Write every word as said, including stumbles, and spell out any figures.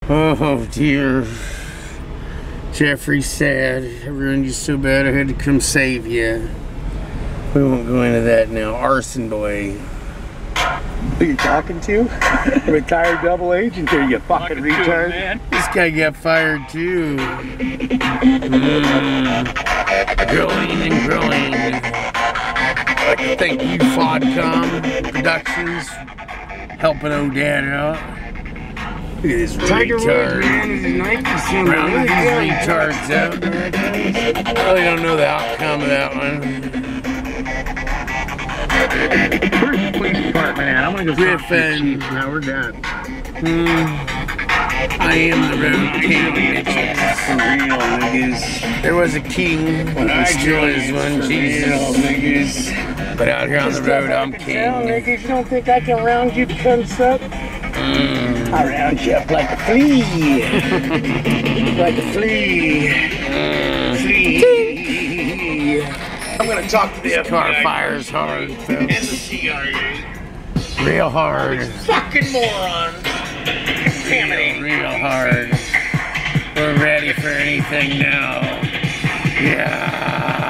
Oh dear. Jeffrey's sad. I ruined you so bad I had to come save you. We won't go into that now. Arson boy. Who you talking to? Retired double agent here, you fucking retard. Man. This guy got fired too. Mm. Growing and growing. I'd like to thank you, Fodcom Productions, helping old dad out. Look at this retard. Rounding these retards out. I really don't know the outcome of that one. Where's the police department at? I'm gonna go Griffin. Now we're done. Hmm. I am the road king, bitches. For real, niggas. There was a king, but still is one, Jesus. Niggas. But out here on the road, I'm king. Hell, niggas, you don't think I can round you cunts up? Mm. I round you up like a flea. Like a flea. Mm. Flea. I'm gonna talk to the This car fires hard, folks. and the C R A. Real hard. Fucking moron. Contaminating. Real hard. We're ready for anything now. Yeah.